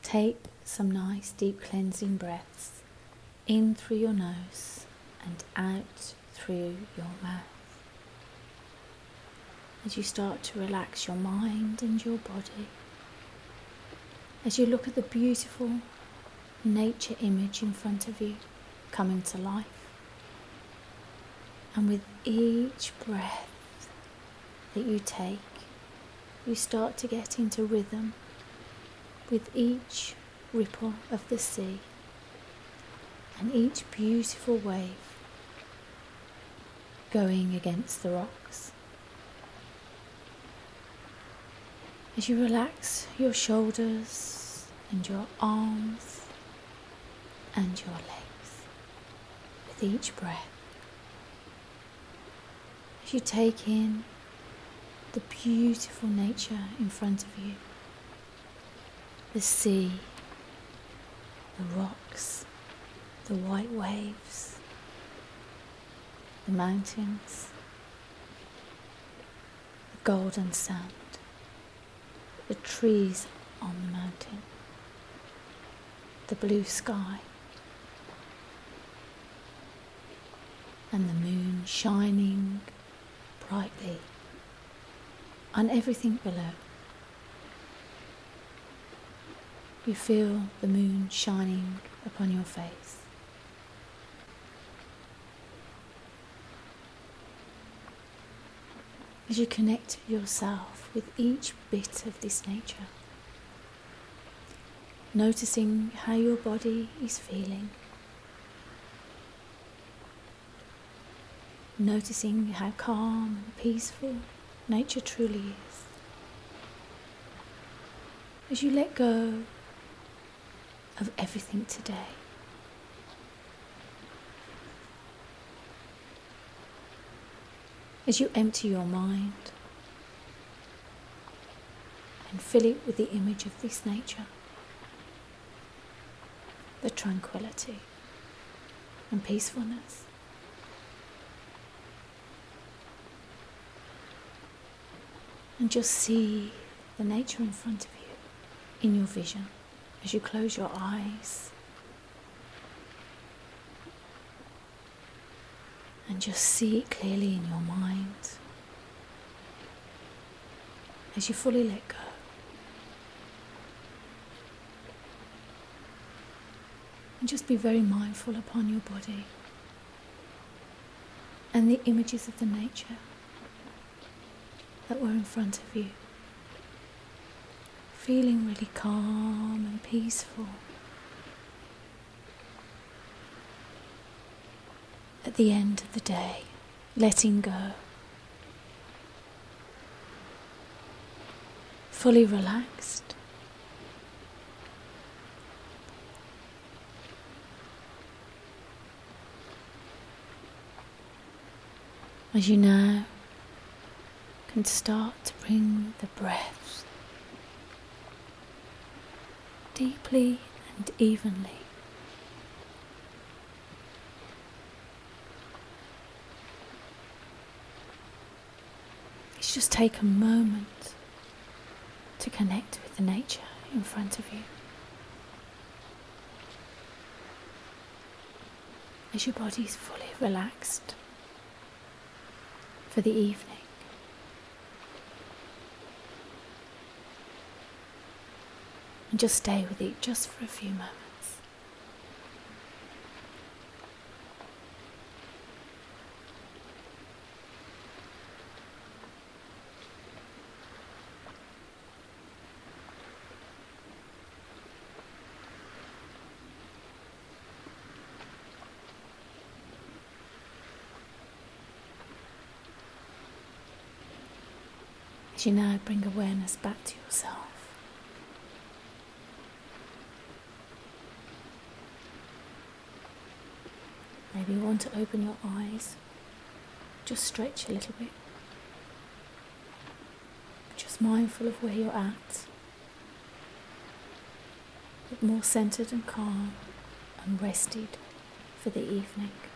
take some nice deep cleansing breaths in through your nose and out through your mouth. As you start to relax your mind and your body, as you look at the beautiful nature image in front of you coming to life, and with each breath that you take, you start to get into rhythm with each ripple of the sea and each beautiful wave going against the rocks. As you relax your shoulders and your arms and your legs with each breath, as you take in the beautiful nature in front of you, the sea, the rocks, the white waves, the mountains, the golden sand, the trees on the mountain, the blue sky, and the moon shining brightly on everything below. You feel the moon shining upon your face. As you connect yourself with each bit of this nature, noticing how your body is feeling, noticing how calm and peaceful nature truly is. As you let go of everything today, as you empty your mind and fill it with the image of this nature, the tranquility and peacefulness. And just see the nature in front of you in your vision as you close your eyes. And just see it clearly in your mind as you fully let go. And just be very mindful upon your body and the images of the nature that were in front of you, feeling really calm and peaceful. At the end of the day, letting go, fully relaxed, as you now can start to bring the breath deeply and evenly just take a moment to connect with the nature in front of you. As your body is fully relaxed for the evening, and just stay with it just for a few moments. As you now bring awareness back to yourself, maybe you want to open your eyes, just stretch a little bit, just mindful of where you're at, but more centered and calm and rested for the evening.